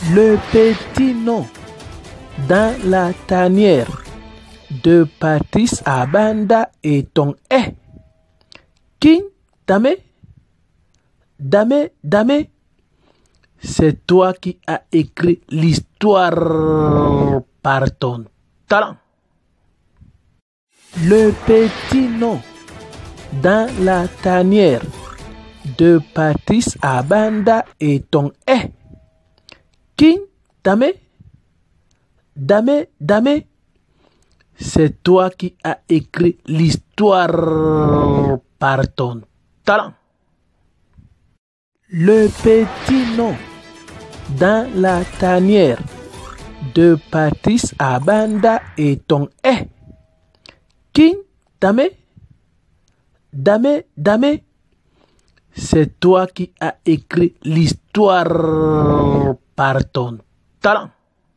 Le petit nom dans la tanière de Patrice Abanda et ton est King Dame. Dame, Dame, c'est toi qui as écrit l'histoire par ton talent. Le petit nom dans la tanière de Patrice Abanda et ton est King Dame. Dame, Dame, c'est toi qui as écrit l'histoire par ton talent. Le petit nom dans la tanière de Patrice Abanda et ton est King Dame. Dame, Dame, c'est toi qui as écrit l'histoire par ton talent.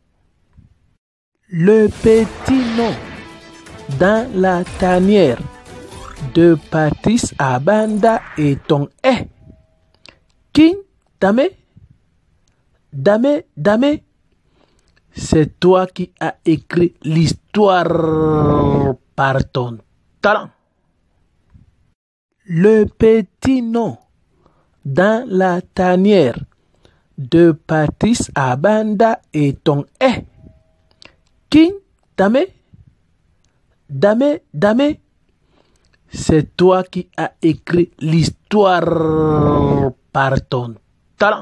Le petit nom dans la tanière de Patrice Abanda et ton est King Dame. Dame, Dame, c'est toi qui as écrit l'histoire par ton talent. Le petit nom dans la tanière de Patrice Abanda et ton est King Dame. Dame, Dame, c'est toi qui as écrit l'histoire par ton talent.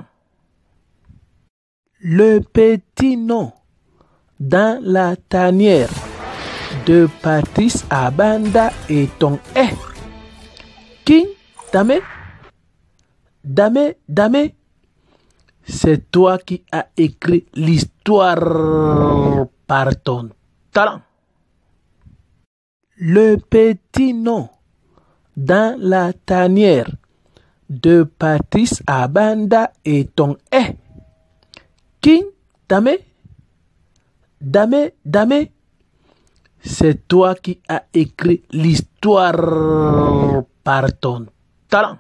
Le petit nom dans la tanière de Patrice Abanda et ton est King Dame. Dame, Dame, c'est toi qui as écrit l'histoire par ton talent. Le petit nom dans la tanière de Patrice Abanda et ton est King Dame. Dame, Dame, c'est toi qui as écrit l'histoire par ton talent.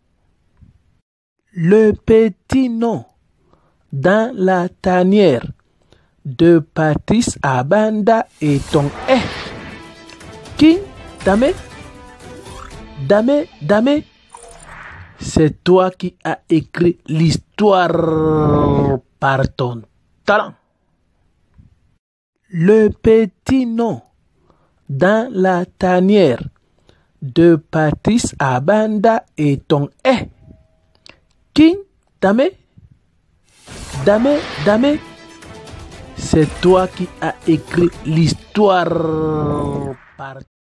Le petit nom dans la tanière de Patrice Abanda et ton est King Dame. Dame, Dame, c'est toi qui as écrit l'histoire par ton talent. Le petit nom dans la tanière de Patrice Abanda et ton est King Dame. Dame, Dame, c'est toi qui as écrit l'histoire par